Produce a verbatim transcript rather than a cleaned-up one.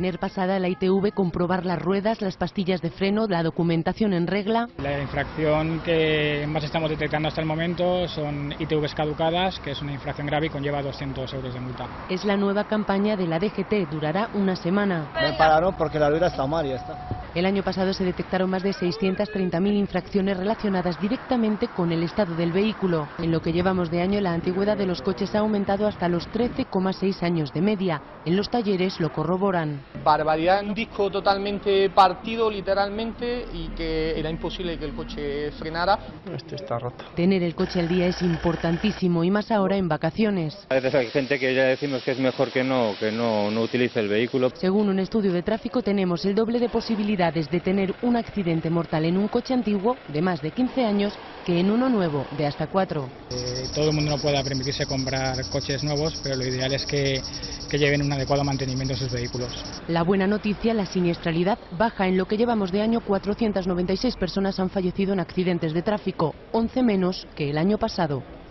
tener pasada la I T V, comprobar las ruedas, las pastillas de freno, la documentación en regla. La infracción que más estamos detectando hasta el momento son I T Vs caducadas, que es una infracción grave y conlleva doscientos euros de multa. Es la nueva campaña de la D G T, durará una semana. Me pararon porque la rueda está mal y ya está. El año pasado se detectaron más de seiscientas treinta mil infracciones relacionadas directamente con el estado del vehículo. En lo que llevamos de año, la antigüedad de los coches ha aumentado hasta los trece coma seis años de media. En los talleres lo corroboran. Barbaridad, un disco totalmente partido literalmente y que era imposible que el coche frenara. Este está roto. Tener el coche al día es importantísimo y más ahora en vacaciones. A veces hay gente que ya decimos que es mejor que no, que no, no utilice el vehículo. Según un estudio de tráfico, tenemos el doble de posibilidades de tener un accidente mortal en un coche antiguo de más de quince años que en uno nuevo de hasta cuatro. Eh, todo el mundo no pueda permitirse comprar coches nuevos, pero lo ideal es que, que lleven un adecuado mantenimiento en sus vehículos. La buena noticia, la siniestralidad baja. En lo que llevamos de año, cuatrocientas noventa y seis personas han fallecido en accidentes de tráfico, once menos que el año pasado.